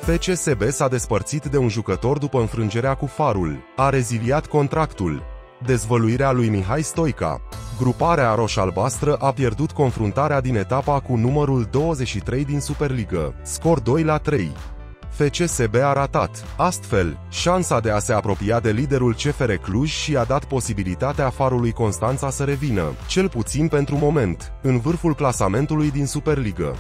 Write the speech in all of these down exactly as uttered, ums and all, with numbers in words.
F C S B s-a despărțit de un jucător după înfrângerea cu Farul. A reziliat contractul. Dezvăluirea lui Mihai Stoica. Gruparea roș-albastră a pierdut confruntarea din etapa cu numărul douăzeci și trei din Superligă. Scor doi la trei. F C S B a ratat, astfel, șansa de a se apropia de liderul C F R Cluj și a dat posibilitatea Farului Constanța să revină, cel puțin pentru moment, în vârful clasamentului din Superligă.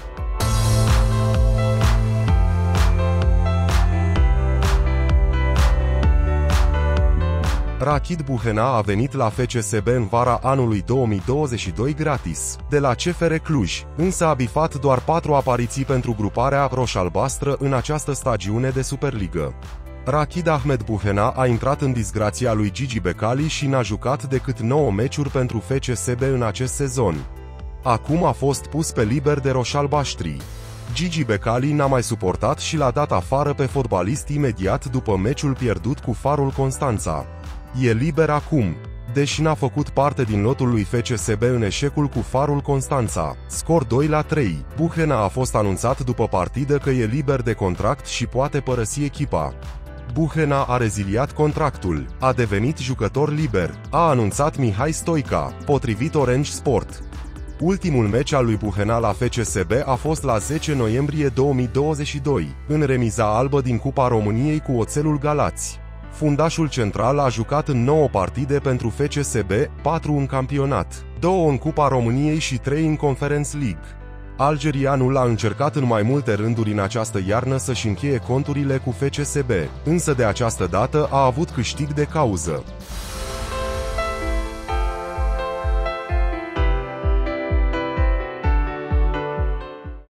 Rachid Buhena a venit la F C S B în vara anului două mii douăzeci și doi gratis, de la C F R Cluj, însă a bifat doar patru apariții pentru gruparea roș-albastră în această stagiune de Superligă. Rachid Ahmed Buhena a intrat în disgrația lui Gigi Becali și n-a jucat decât nouă meciuri pentru F C S B în acest sezon. Acum a fost pus pe liber de roș-albaștrii. Gigi Becali n-a mai suportat și l-a dat afară pe fotbalist imediat după meciul pierdut cu Farul Constanța. E liber acum, deși n-a făcut parte din lotul lui F C S B în eșecul cu Farul Constanța. Scor doi la trei. Buhena a fost anunțat după partidă că e liber de contract și poate părăsi echipa. Buhena a reziliat contractul, a devenit jucător liber, a anunțat Mihai Stoica, potrivit Orange Sport. Ultimul meci al lui Buhena la F C S B a fost la zece noiembrie două mii douăzeci și doi, în remiza albă din Cupa României cu Oțelul Galați. Fundașul central a jucat în nouă partide pentru F C S B, patru în campionat, două în Cupa României și trei în Conference League. Algerianul a încercat în mai multe rânduri în această iarnă să-și încheie conturile cu F C S B, însă de această dată a avut câștig de cauză.